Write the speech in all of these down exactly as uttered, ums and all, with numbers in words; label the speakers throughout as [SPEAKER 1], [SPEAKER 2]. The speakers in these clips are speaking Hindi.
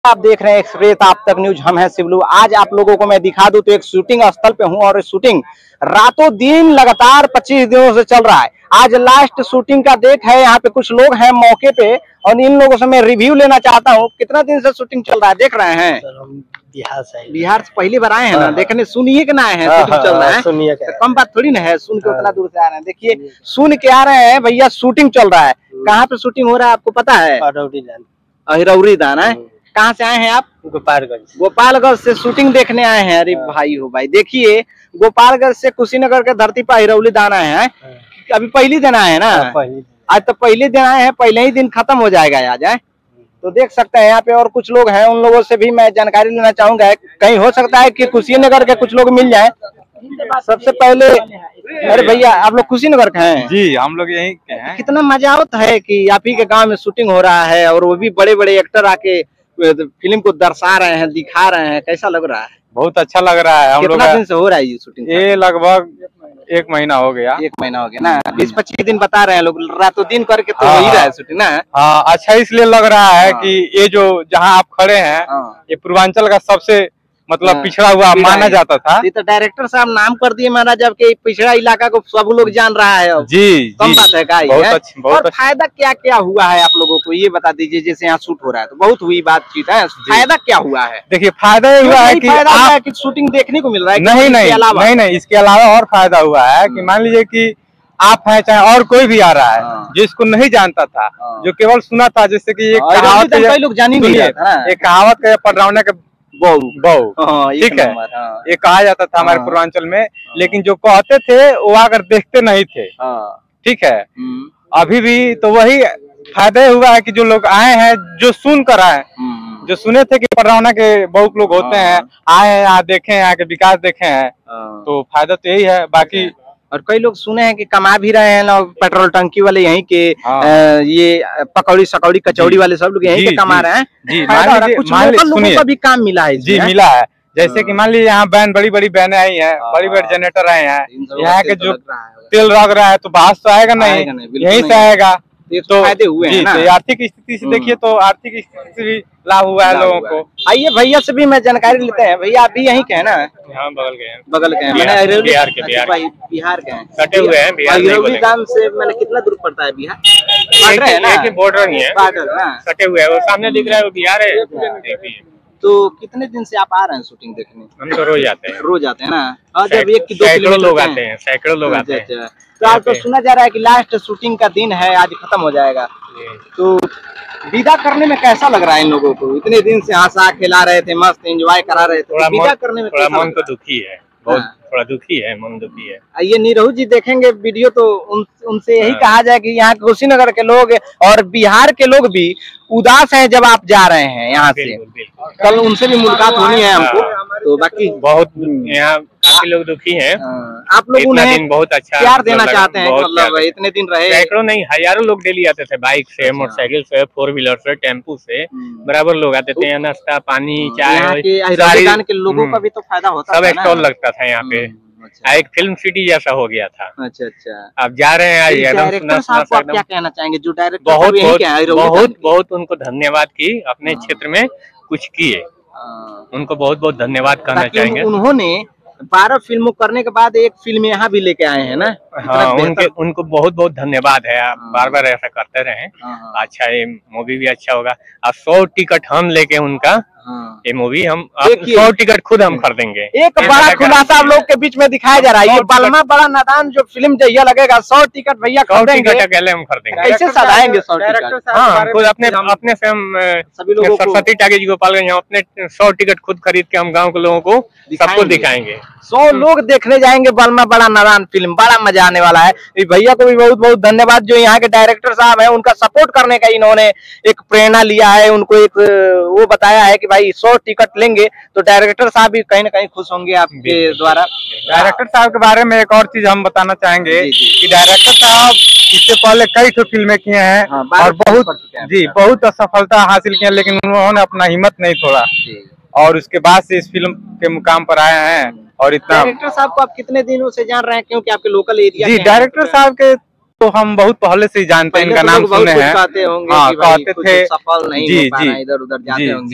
[SPEAKER 1] आप देख रहे हैं एक्सप्रेस आप तक न्यूज। हम हैं शिवलू। आज आप लोगों को मैं दिखा दूं तो एक शूटिंग स्थल पे हूं और शूटिंग रातों दिन लगातार पच्चीस दिनों से चल रहा है। आज लास्ट शूटिंग का डेट है। यहाँ पे कुछ लोग हैं मौके पे और इन लोगों से मैं रिव्यू लेना चाहता हूँ। कितना दिन से शूटिंग चल रहा है देख रहे हैं?
[SPEAKER 2] बिहार से
[SPEAKER 1] बिहार से पहली बार आए हैं ना देखने? सुनिए कि ना आए हैं? शूटिंग चल रहा है, सुनिए तो कम बात थोड़ी ना है। सुन के उतना दूर से आ रहे हैं। देखिए सुन के आ रहे हैं भैया, शूटिंग चल रहा है। कहाँ पे शूटिंग हो रहा है आपको पता है? अहिरौरी दान है। कहाँ से आए हैं आप?
[SPEAKER 2] गोपालगंज।
[SPEAKER 1] गोपालगंज से शूटिंग देखने आए हैं। अरे भाई हो भाई, देखिए गोपालगंज से कुशीनगर के धरती पर अहिरौली दान आए हैं। अभी पहली दिन आए हैं ना? आज तो पहले दिन आए हैं, पहले ही दिन खत्म हो जाएगा आज है। तो देख सकते हैं यहाँ पे और कुछ लोग हैं, उन लोगों से भी मैं जानकारी लेना चाहूंगा। कहीं हो सकता है कि कुशीनगर के कुछ लोग मिल जाए। सबसे पहले अरे भैया आप लोग कुशीनगर के हैं?
[SPEAKER 3] जी हम लोग यहीं के हैं।
[SPEAKER 1] कितना मजा आता है कि आप ही के गांव में शूटिंग हो रहा है और वो भी बड़े बड़े एक्टर आके फिल्म को दर्शा रहे हैं, दिखा रहे हैं। कैसा लग रहा है?
[SPEAKER 3] बहुत अच्छा लग रहा है। हम लोग
[SPEAKER 1] कितना दिन से हो रहा है ये शूटिंग?
[SPEAKER 3] ये लगभग एक महीना हो गया।
[SPEAKER 1] एक महीना हो गया ना? बीस पच्चीस दिन बता रहे हैं लोग, रातों दिन करके तो
[SPEAKER 3] हाँ,
[SPEAKER 1] हो ही रहा है शूटिंग ना?
[SPEAKER 3] हाँ अच्छा इसलिए लग रहा है
[SPEAKER 1] हाँ।
[SPEAKER 3] कि ये जो जहाँ आप खड़े हैं ये पूर्वांचल का सबसे मतलब
[SPEAKER 1] हाँ,
[SPEAKER 3] पिछड़ा हुआ माना जाता था।
[SPEAKER 1] ये तो डायरेक्टर साहब नाम कर दिए महाराज, जबकि पिछड़ा इलाका को सब लोग जान रहा है अब।
[SPEAKER 3] जी
[SPEAKER 1] कम बात है का ये
[SPEAKER 3] बहुत
[SPEAKER 1] है?
[SPEAKER 3] अच्छी, बहुत
[SPEAKER 1] और फायदा क्या क्या हुआ है आप लोगों को ये बता दीजिए। जैसे यहाँ शूट हो रहा है तो बहुत हुई बातचीत है, फायदा क्या हुआ है?
[SPEAKER 3] देखिए फायदा ये हुआ है कि आप
[SPEAKER 1] कि शूटिंग देखने को मिल रहा है।
[SPEAKER 3] नहीं नहीं नहीं नहीं इसके अलावा और फायदा हुआ है कि मान लीजिए कि आप हैं चाहे और कोई भी आ रहा है जिसको नहीं जानता था, जो केवल सुना था, जैसे कि एक कहावत
[SPEAKER 1] कई लोग जान ही नहीं रहा था।
[SPEAKER 3] एक कहावत का पडरावना के बहु बहु ठीक है, ये कहा जाता था हमारे पूर्वांचल में। लेकिन जो कहते थे वो आकर देखते नहीं थे। ठीक है, अभी भी तो वही फायदा हुआ है कि जो लोग आए हैं, जो सुन कर आए, जो सुने थे कि पडरावना के बहुत लोग होते हैं, आए हैं यहाँ देखे हैं, आके विकास देखे हैं, तो फायदा तो यही है। बाकी
[SPEAKER 1] और कई लोग सुने हैं कि कमा भी रहे हैं ना, पेट्रोल टंकी वाले यहीं के आ, ये पकौड़ी सकौड़ी कचौड़ी वाले सब लोग यहीं के कमा रहे हैं।
[SPEAKER 3] जी
[SPEAKER 1] कुछ लोकल लोगों को भी काम मिला है।
[SPEAKER 3] जी मिला है। जैसे कि मान लीजिए यहाँ बैन बड़ी बड़ी बैने आई हैं, बड़ी बड़ी जनरेटर आए हैं, यहाँ के जो तेल लग रहा है तो बाहर से आएगा नहीं, यहीं से आएगा। तो फायदे हुए हैं ना? आर्थिक स्थिति से देखिए तो आर्थिक स्थिति से भी लाभ हुआ है लोगों को।
[SPEAKER 1] आइए भैया से भी मैं जानकारी लेते हैं। भैया आप भी यहीं के हैं ना?
[SPEAKER 3] हाँ बगल के हैं।
[SPEAKER 1] बगल के हैं
[SPEAKER 3] बिहार के बिहार के
[SPEAKER 1] बिहार के हैं।
[SPEAKER 3] सटे हुए हैं बिहार
[SPEAKER 1] दान से मैंने कितना दूर पड़ता है बिहार?
[SPEAKER 3] बॉर्डर ही है, सटे हुए है। वो सामने दिख रहा है वो बिहार है।
[SPEAKER 1] तो कितने दिन से आप आ रहे हैं शूटिंग देखने?
[SPEAKER 3] हम तो रोज आते हैं।
[SPEAKER 1] रोज आते हैं ना? और जब एक की दो
[SPEAKER 3] सैकड़ों लोग आते हैं, सैकड़ों लोग आते हैं।
[SPEAKER 1] तो आज तो सुना जा रहा है कि लास्ट शूटिंग का दिन है, आज खत्म हो जाएगा। तो विदा करने में कैसा लग रहा है इन लोगों को? इतने दिन से हंसा खिला रहे थे, मस्त एंजॉय करा रहे थे, विदा करने में
[SPEAKER 3] थोड़ा मन तो दुखी है, बहुत थोड़ा दुखी है, मन दुखी है।
[SPEAKER 1] ये निरहू जी देखेंगे वीडियो तो उन, उनसे यही कहा जाए कि यहाँ कुशीनगर के लोग और बिहार के लोग भी उदास हैं जब आप जा रहे हैं यहाँ से। कल उनसे भी मुलाकात होनी है हमको। तो बाकी
[SPEAKER 3] बहुत यहाँ काफी लोग दुखी हैं।
[SPEAKER 1] आप लोग उन्हें
[SPEAKER 3] बहुत अच्छा
[SPEAKER 1] प्यार देना चाहते हैं, मतलब इतने दिन रहे।
[SPEAKER 3] सैकड़ों नहीं हजारों लोग डेली आते थे, बाइक से, मोटरसाइकिल से, फोर व्हीलर से, टेम्पू से, बराबर लोग आते थे। नाश्ता पानी चाय
[SPEAKER 1] के लोगों का भी तो फायदा होता
[SPEAKER 3] सब स्टॉल लगता था यहाँ पे। एक फिल्म सिटी जैसा हो गया था।
[SPEAKER 1] अच्छा अच्छा।
[SPEAKER 3] आप जा रहे हैं आज
[SPEAKER 1] डायरेक्टर साहब को आप क्या कहना चाहेंगे? जो डायरेक्टर
[SPEAKER 3] बहुत बहुत बहुत बहुत उनको धन्यवाद की, अपने क्षेत्र में कुछ किए, उनको बहुत बहुत धन्यवाद करना चाहेंगे।
[SPEAKER 1] उन्होंने बारह फिल्मों करने के बाद एक फिल्म यहाँ भी लेके आए हैं ना?
[SPEAKER 3] हाँ उनके उनको बहुत बहुत धन्यवाद है। आप बार बार ऐसा करते रहे। अच्छा ये मूवी भी अच्छा होगा। अब सौ टिकट हम लेके उनका ये मूवी हम सौ टिकट खुद हम खरीदेंगे।
[SPEAKER 1] एक बड़ा खुलासा आप लोग के बीच में दिखाया जा रहा है। ये बलमा बड़ा नादान जो फिल्म जहिया लगेगा, सौ टिकट भैया खरीदेंगे।
[SPEAKER 3] अकेले हम खरीदेंगे।
[SPEAKER 1] कैसे सजाएंगे सौ टिकट?
[SPEAKER 3] हाँ खुद अपने अपने से हम सभी लोगों को सरस्वती टाकीज गोपालगंज अपने सौ टिकट खुद खरीद के हम गाँव के लोगों को सबको दिखाएंगे।
[SPEAKER 1] सौ लोग देखने जाएंगे बलमा बड़ा नादान फिल्म, बड़ा मजा आने वाला है। भैया को भी बहुत बहुत धन्यवाद जो यहाँ के डायरेक्टर साहब हैं, उनका सपोर्ट करने का इन्होंने एक प्रेरणा लिया है। उनको एक वो बताया है कि भाई सौ टिकट लेंगे तो डायरेक्टर साहब भी कहीं ना कहीं खुश होंगे आपके द्वारा।
[SPEAKER 3] डायरेक्टर साहब के बारे में एक और चीज हम बताना चाहेंगे कि डायरेक्टर साहब इससे पहले कई तो फिल्में किए हैं और बहुत जी बहुत सफलता हासिल की है, लेकिन उन्होंने अपना हिम्मत नहीं छोड़ा और उसके बाद से इस फिल्म के मुकाम पर आए हैं। और इतना
[SPEAKER 1] डायरेक्टर साहब को आप कितने दिनों से जान रहे हैं, क्योंकि आपके लोकल एरिया?
[SPEAKER 3] जी डायरेक्टर साहब के तो हम बहुत पहले से ही जानते हैं, इनका नाम सुने हैं।
[SPEAKER 1] कहते होंगे
[SPEAKER 3] हाँ,
[SPEAKER 1] कि भाई
[SPEAKER 3] कहते थे
[SPEAKER 1] सफल नहीं
[SPEAKER 3] जी
[SPEAKER 1] हो पा
[SPEAKER 3] जी
[SPEAKER 1] रहा, इधर उधर जाते होंगे।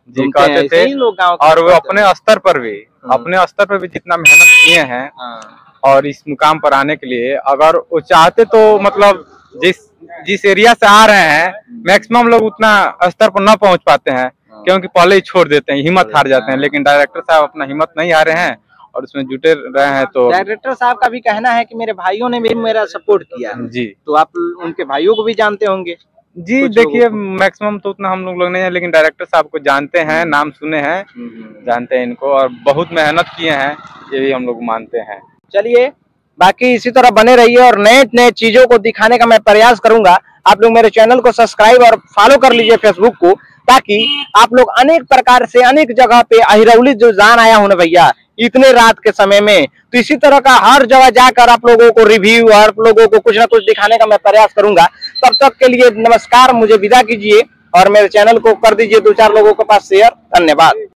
[SPEAKER 3] जी कहते थे लोग गाँव, और वो अपने स्तर पर भी अपने स्तर पर भी जितना मेहनत किए हैं और इस मुकाम पर आने के लिए, अगर वो चाहते तो मतलब जिस जिस एरिया से आ रहे हैं मैक्सिमम लोग उतना स्तर पर न पहुंच पाते हैं, क्योंकि पहले ही छोड़ देते हैं, हिम्मत हार जाते हैं। लेकिन डायरेक्टर साहब अपना हिम्मत नहीं हारे हैं और उसमें जुटे रहे हैं। तो
[SPEAKER 1] डायरेक्टर साहब का भी कहना है कि मेरे भाइयों ने भी मेरा सपोर्ट किया
[SPEAKER 3] जी।
[SPEAKER 1] तो आप उनके भाइयों को भी जानते होंगे
[SPEAKER 3] जी? देखिए मैक्सिमम तो उतना हम लोग लोग नहीं है, लेकिन डायरेक्टर साहब को जानते हैं, नाम सुने हैं, जानते हैं इनको, और बहुत मेहनत किए हैं, ये भी हम लोग मानते हैं।
[SPEAKER 1] चलिए बाकी इसी तरह बने रहिए और नए नए चीजों को दिखाने का मैं प्रयास करूंगा। आप लोग मेरे चैनल को सब्सक्राइब और फॉलो कर लीजिए फेसबुक को, ताकि आप लोग अनेक प्रकार से अनेक जगह पे अहिरौली जो जान आया हूं ना भैया इतने रात के समय में, तो इसी तरह का हर जगह जाकर आप लोगों को रिव्यू, आप लोगों को कुछ ना कुछ दिखाने का मैं प्रयास करूंगा। तब तक के लिए नमस्कार, मुझे विदा कीजिए और मेरे चैनल को कर दीजिए दो चार लोगों के पास शेयर। धन्यवाद।